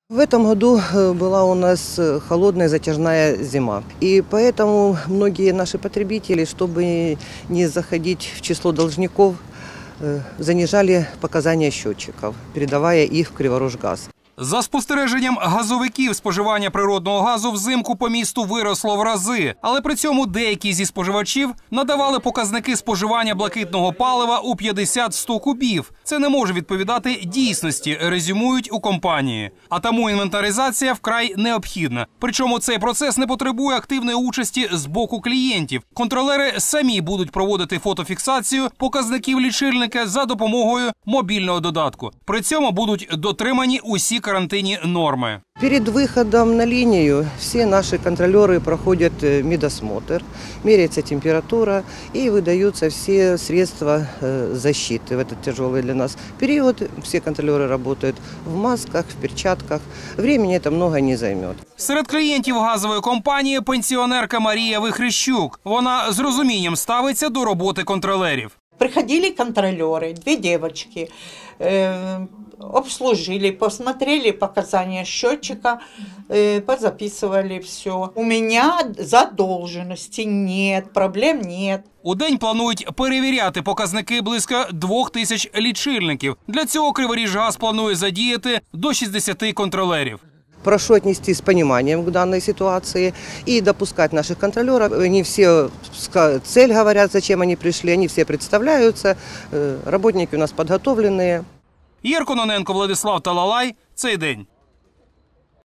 В этом году была у нас холодная затяжная зима. И поэтому многие наши потребители, чтобы не заходить в число должников, занижали показания счетчиков, передавая их в Криворожгаз. За спостереженням газовиків, споживання природного газу взимку по місту виросло в рази. Але при цьому деякі зі споживачів надавали показники споживання блакитного палива у 50-100 кубів. Це не може відповідати дійсності, резюмують у компанії. А тому інвентаризація вкрай необхідна. Причому цей процес не потребує активної участі з боку клієнтів. Контролери самі будуть проводити фотофіксацію показників лічильника за допомогою мобільного додатку. При цьому будуть дотримані усі карантинні нормы. Перед выходом на линию все наши контролеры проходят медосмотр, меряется температура и выдаются все средства защиты в этот тяжелый для нас период. Все контролеры работают в масках, в перчатках. Времени это много не займет. Серед клієнтів газової компанії пенсіонерка Марія Вихрещук. Вона з розумінням ставиться до роботи контролерів. Приходили контролеры, 2 девочки, обслужили, посмотрели показания счетчика, позаписывали все. У меня задолженности нет, проблем нет. У день планують перевіряти показники близько 2000 лічильників. Для цього Криворіжгаз планує задіяти до 60 контролерів. Прошу отнестись с пониманием к данной ситуации и допускать наших контролеров. Они все цель говорят, зачем они пришли, они все представляются, работники у нас подготовленные. Ігор Кононенко, Владислав Талалай. Цей день.